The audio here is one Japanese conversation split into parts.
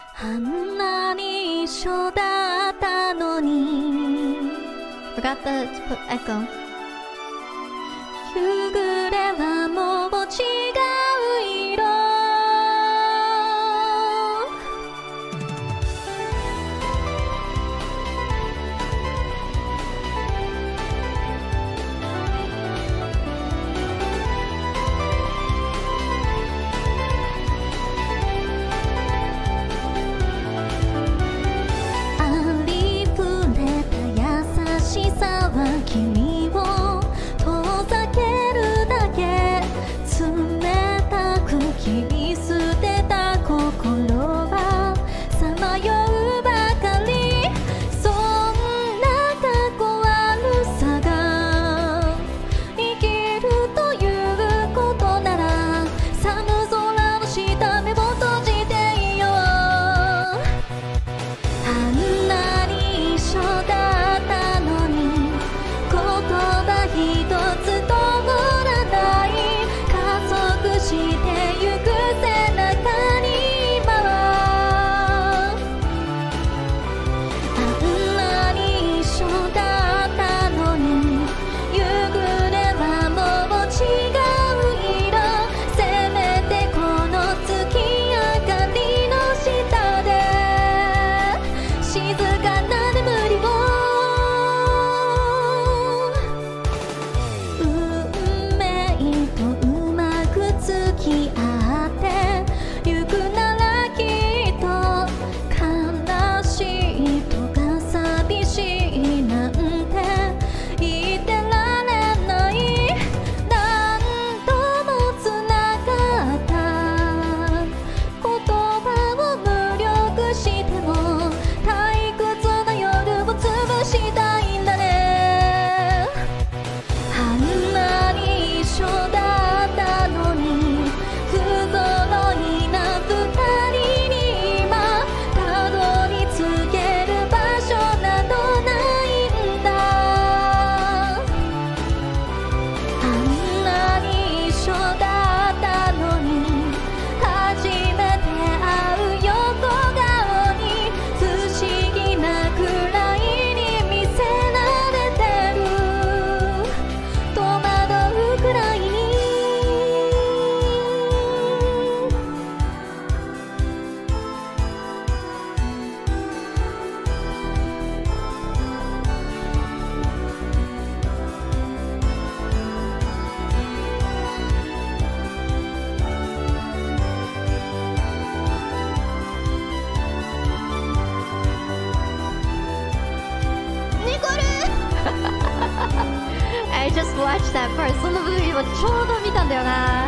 あんなに一緒だったのに Forgot to put echo 夕暮れはもう違う色君を遠ざけるだけ冷たく切り捨てた心はさまようばかりそんなかっこ悪さが生きるということなら寒空の下目を閉じていようあんなに一緒だったのに言葉一つ通らない加速してゆく背中に今はあんなに一緒だったのに夕暮れはもう違う色せめてこの月明かりの下で静かな眠りを運命とうまく付き合ってゆくならきっと悲しいとか寂しいなんて言ってられない何度もつながった言葉を無力しても退屈な夜を潰したいんだねあんなに一緒だったのに不揃いな二人に今たどり着ける場所などないんだあんなに一緒だったのに初めて会う横顔に不思議なくらいに見せられてる戸惑うくらいにニコルI just watched that part その部分をちょうど見たんだよな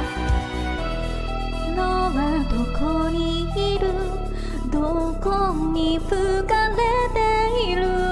のはどこにいるどこに吹かれている